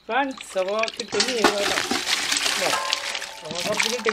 Friends അപ്പോൾ കിട്ടുന്നു കേട്ടോ. അപ്പോൾ കുറച്ച് കിട്ടി.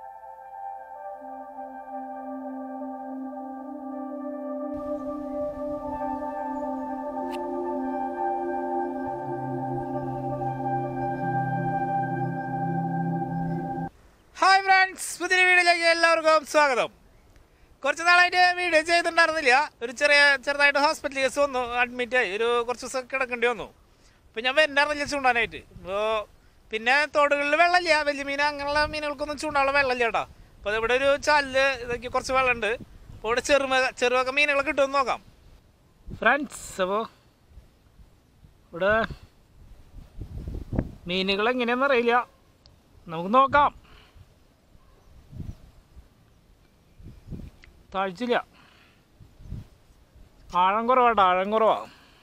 ഹായ് ഫ്രണ്ട്സ്, പുതിയ വീഡിയോയിലേക്ക് എല്ലാവർക്കും സ്വാഗതം. കുറച്ച് നാളായിട്ട് വീഡിയോ ചെയ്തിട്ടുണ്ടായിരുന്നില്ല. ഒരു ചെറുതായിട്ട് ഹോസ്പിറ്റൽ കേസ് വന്നു, അഡ്മിറ്റായി. കുറച്ച് ദിവസം കിടക്കേണ്ടി വന്നു. അപ്പോൾ ഞാൻ വരുന്നുണ്ടായിരുന്നില്ല ചൂണ്ടാനായിട്ട്. അപ്പോൾ പിന്നെ തോടുകളിൽ വെള്ളമില്ല, വലിയ മീൻ അങ്ങനെയുള്ള മീനുകൾക്കൊന്നും ചൂണ്ടാനുള്ള വെള്ളമില്ല കേട്ടോ. അപ്പോൾ ഇവിടെ ഒരു ചാലില് ഇതൊക്കെ കുറച്ച് വെള്ളമുണ്ട്. അപ്പോൾ ഇവിടെ ചെറുവൊക്കെ മീനുകളെ കിട്ടുമെന്ന് നോക്കാം ഫ്രണ്ട്സ്. അപ്പോൾ ഇവിടെ മീനുകൾ എങ്ങനെയാണെന്ന് അറിയില്ല, നമുക്ക് നോക്കാം. താഴ്ചയില്ല, ആഴം കുറവാട്ടോ, ആഴം കുറവാ.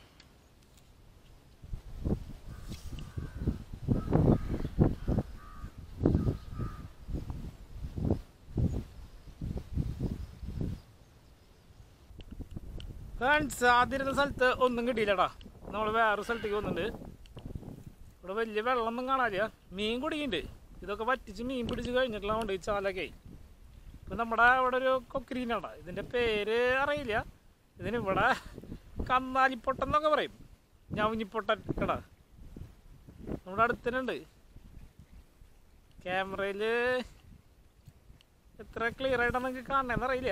ഫ്രണ്ട്സ്, ആദ്യം സ്ഥലത്ത് ഒന്നും കിട്ടിയില്ലടാ. നമ്മൾ വേറൊരു സ്ഥലത്തേക്ക് വന്നിട്ടുണ്ട്. ഇവിടെ വലിയ വെള്ളമൊന്നും കാണാനില്ല, മീൻ കുടിക്കുന്നുണ്ട്. ഇതൊക്കെ വറ്റിച്ച് മീൻ പിടിച്ച് കഴിഞ്ഞിട്ടുള്ളതുകൊണ്ട് ഈ ചാലൊക്കെ. ഇപ്പം നമ്മുടെ ഇവിടെ ഒരു കൊക്കരീനാണ്, ഇതിൻ്റെ പേര് അറിയില്ല. ഇതിനിവിടെ കന്നാലിപ്പൊട്ടൻ എന്നൊക്കെ പറയും, ഞവഞ്ഞിപ്പൊട്ടൻ കടാ. നമ്മുടെ അടുത്തനുണ്ട്. ക്യാമറയിൽ എത്ര ക്ലിയർ ആയിട്ടാണ് നിങ്ങൾക്ക് കാണണമെന്ന് അറിയില്ല.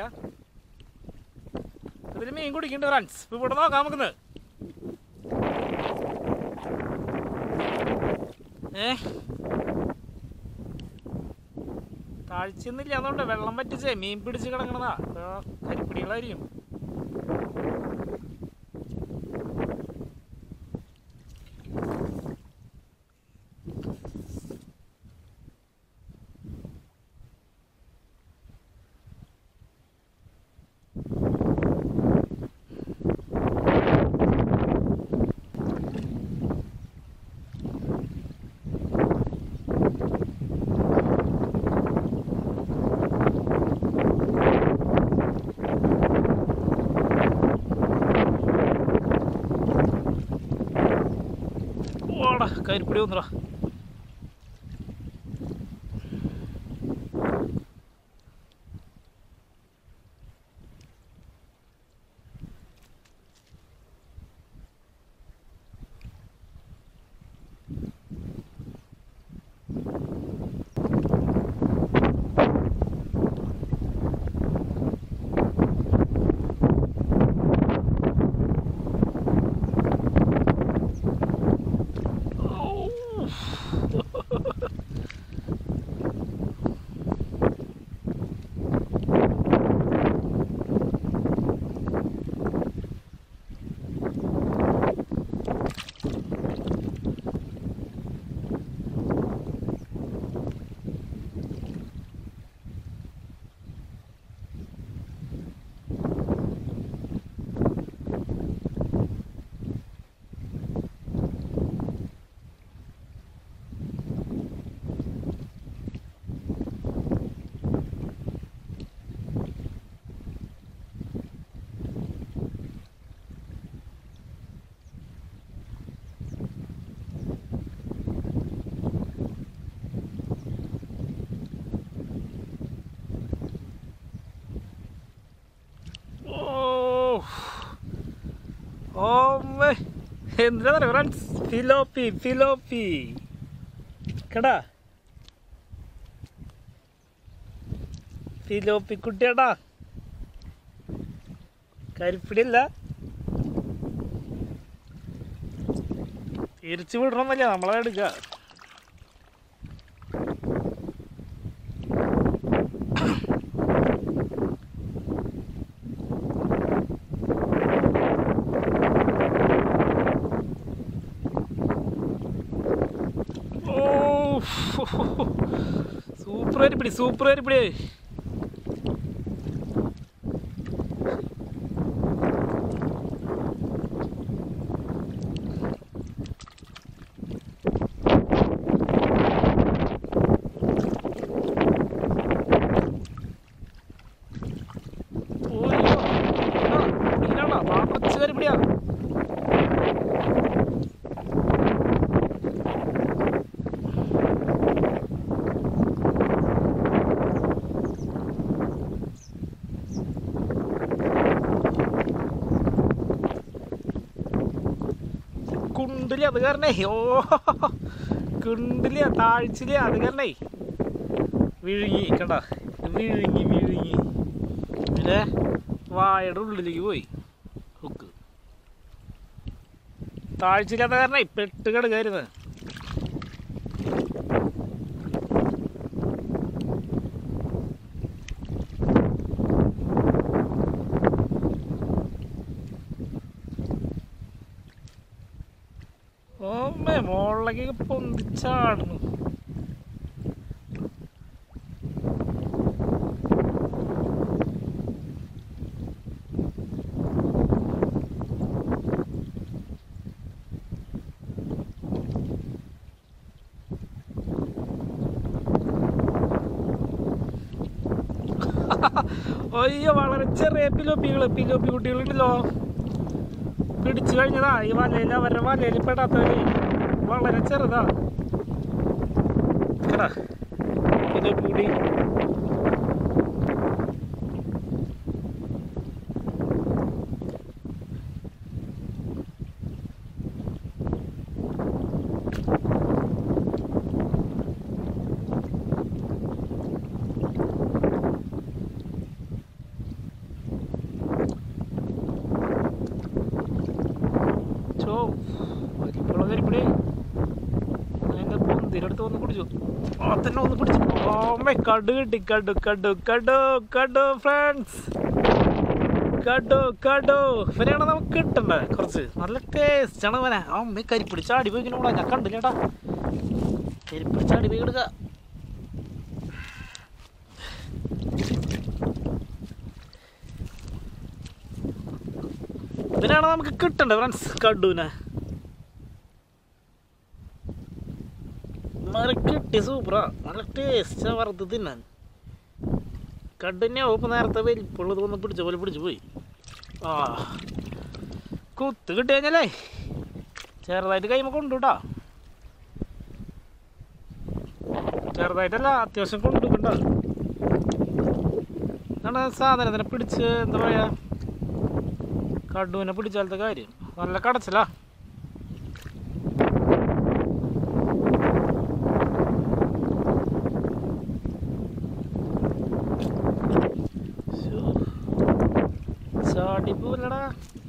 ഇതിൽ മീൻ കുടിക്കുന്നുണ്ട് ഫ്രണ്ട്സ്. ഇപ്പം ഇവിടെ നോക്കാം നമുക്കിന്ന്. താഴ്ചയൊന്നുമില്ല, അതുകൊണ്ട് വെള്ളം പറ്റിച്ചേ മീൻ പിടിച്ച് കിടക്കണതാ. കരിപ്പിടികളായിരിക്കും. കരിപ്പിടി വന്നടാ. എന്താ പറയുക ഫ്രണ്ട്സ്, ഫിലോപ്പി കടാ, ഫിലോപ്പി കുട്ടിയാടാ. കരിപ്പിടിയല്ല, തിരിച്ചു വിടണമെന്നല്ല, നമ്മളെ എടുക്കുക. സൂപ്പർ കരിപ്പിടി. കരിപ്പിടിയാ. കിണ്ടില്ല അത് കാരണേ കിണ്ടില്ല താഴ്ചില്ല അത് കാരണേ വിഴുങ്ങി കണ്ട വിഴുങ്ങി പിന്നെ വായയുടെ ഉള്ളിലേക്ക് പോയി ഹുക്ക് താഴ്ചയില്ലാത്ത കാരണേ പെട്ട് കിടക്കായിരുന്നു മോളിലേക്ക് പൊന്തിച്ചാടുന്നു അയ്യോ വളരെ ചെറിയ പിലോപ്പി കുട്ടികളുണ്ടല്ലോ പിടിച്ചു കഴിഞ്ഞതാ ഈ വലയിൽ അവരുടെ വലയിൽ പെടാത്തവര് വളരെ ചെറുതാ പിലോപ്പി കൂടി കരിപ്പിടി അതിൻ്റെ പൊന്തിരടുത്ത് വന്ന് പിടിച്ചു ആ തന്നെ ഒന്ന് പിടിച്ചു ഓമ്മ കടു കിട്ടി കടു ഫ്രണ്ട്സ് കടു ഇവനെയാണ് നമുക്ക് കിട്ടണ്ടേ കുറച്ച് നല്ല ടേസ്റ്റാണ് ഇവനെ അമ്മ കരിപ്പിടി ചാടി പോയി കൂടാ ഞാൻ കണ്ടില്ലേട്ടാ കരിപ്പിടി ചാടി പോയി കിടക്കുക ഇതിനാണ് നമുക്ക് കിട്ടണ്ടേ ഫ്രണ്ട്സ് കടുവിനെ കിട്ടി സൂപ്പറാ നല്ല ടേസ്റ്റാ വറുത്ത് തിന്നാൻ കടുന്നെയാവും ഇപ്പം നേരത്തെ വലിപ്പുള്ളത് ഒന്ന് പിടിച്ച പോലെ പിടിച്ചു പോയി ആ കുത്ത് കിട്ടി കഴിഞ്ഞാലേ ചെറുതായിട്ട് കൈമ കൊണ്ടുവിട്ടാ ചെറുതായിട്ടല്ല അത്യാവശ്യം കൊണ്ടുവിട്ട ആണ് സാധനത്തിനെ പിടിച്ച് എന്താ പറയുക കടുവിനെ പിടിച്ചാലത്തെ കാര്യം നല്ല കടച്ചിലാ ചാടി പോലടാ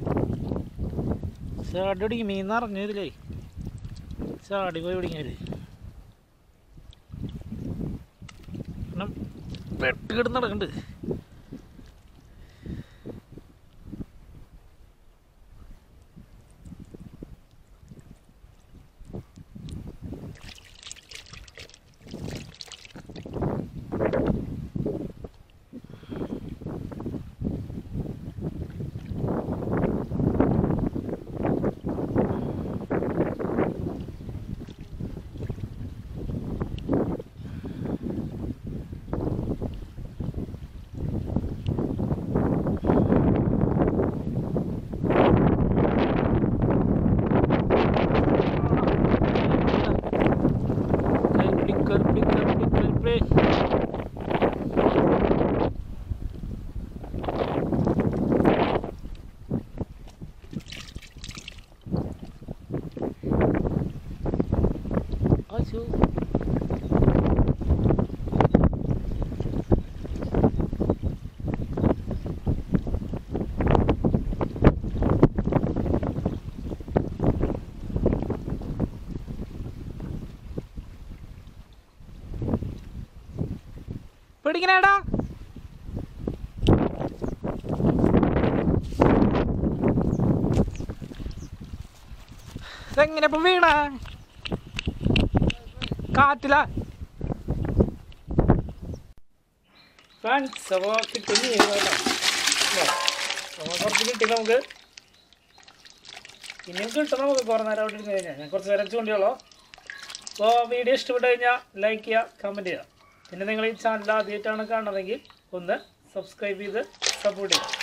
ചാടി ഒടിങ്ങി മീൻ നിറഞ്ഞു ഇതിലേ ചാടി പോയി ഒടിങ്ങിയത് വെട്ട് കിടന്ന് നടക്കണ്ട് പിടിക്കണേടാ ഇതെങ്ങനെ ഇപ്പം വീണ കാറ്റില ഫ്രണ്ട്സ് അപ്പോൾ കിട്ടുന്നു കുറച്ച് കിട്ടി നമുക്ക് ഇനിയും കിട്ടും നമുക്ക് കുറേ നേരം അവിടെ ഇരുന്ന് കഴിഞ്ഞാൽ ഞാൻ കുറച്ച് നേരം ചൂണ്ടിയുള്ളൂ അപ്പോൾ വീഡിയോ ഇഷ്ടപ്പെട്ട് കഴിഞ്ഞാൽ ലൈക്ക് ചെയ്യുക കമൻറ്റ് ചെയ്യുക പിന്നെ നിങ്ങൾ ഈ ചാനൽ ആദ്യമായിട്ടാണ് കാണുന്നതെങ്കിൽ ഒന്ന് സബ്സ്ക്രൈബ് ചെയ്ത് സപ്പോർട്ട് ചെയ്യുക